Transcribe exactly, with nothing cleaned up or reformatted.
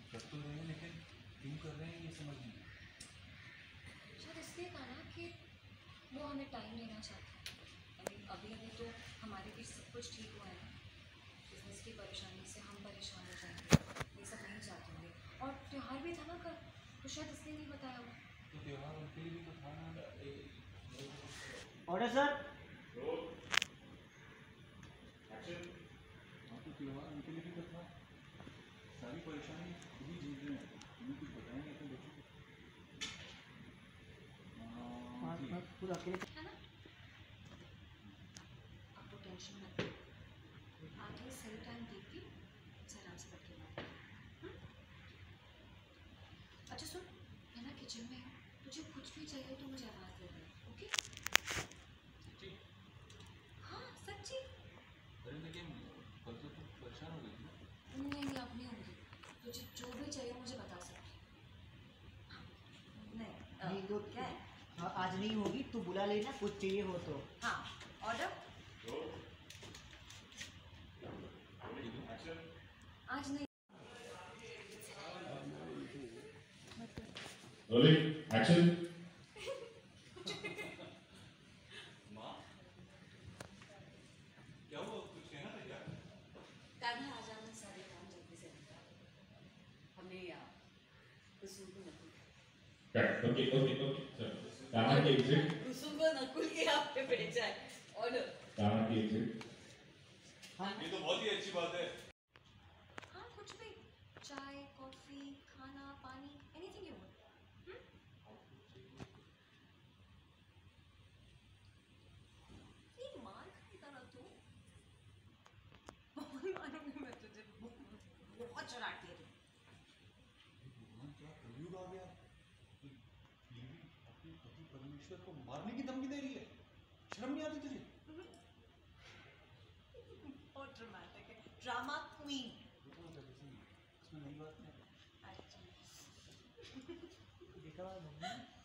कर तो रहे हैं लेकिन क्यों कर रहे हैं ये समझ नहीं। शायद इसलिए कहा ना कि वो हमें टाइम देना चाहते हैं। अभी अभी अभी तो हमारे बीच सब कुछ ठीक हुआ है ना, बिजनेस की परेशानी से हम परेशान हो जाएंगे, ये सब नहीं चाहते होंगे। और त्यौहार भी था ना कल, तो शायद इसलिए नहीं बताया हुआ। तो त्यौहार उनके लिए भी तो था ना। Order sir. हाँ तो त्यौहार उनके लिए भी तो था। सारी परेशानी खुद ही झेल रहे हैं, उन्हें कुछ बताएंगे तो बच्चों को। खुद अकेले है ना, अब तो टेंशन मत लो, आगे सही टाइम देख के आराम से बैठ के बात करो। अच्छा सुन, मैं ना किचन में हूँ, तुझे कुछ भी चाहिए तो मुझे आवाज़ दे दे, ओके? सच्ची? हाँ सच्ची। अरे लेकिन कल तो तुम परेशान हो गई थी ना। नहीं नहीं अब नहीं होंगी, तुझे जो भी चाहिए मुझे बता सकती। हाँ नहीं, अ, नहीं तो क्या है? हाँ, आज नहीं होगी, तू बुला लेना कुछ चाहिए हो तो। हाँ ऑर्डर। आज नहीं। Rolling, action. माँ क्या हुआ, कुछ कहना था क्या? कल आ जाना, सारे काम जल्दी से हमें या कुसुम को Nakul Cut. Okay, okay, okay. Sir, Rama की exit. कुसुम को नकुल के आप पे भेजा है ऑर्डर। Rama की exit. ये तो बहुत ही अच्छी बात है। हाँ कुछ भी, चाय कॉफी खाना पानी, एनीथिंग यू वांट। ये मार खाएगा ना तू, बहुत मारूंगी मैं तुझे, बहुत चढ़ाती है तू। भगवान क्या कलयुग आ गया, ये बीवी अपने पति परमेश्वर को मारने की धमकी दे रही है। शर्म नहीं आती तुझे? बहुत ड्रामेटिक है, ड्रामा क्वीन। इसमें नई बात नहीं है। अच्छा देखा मम्मी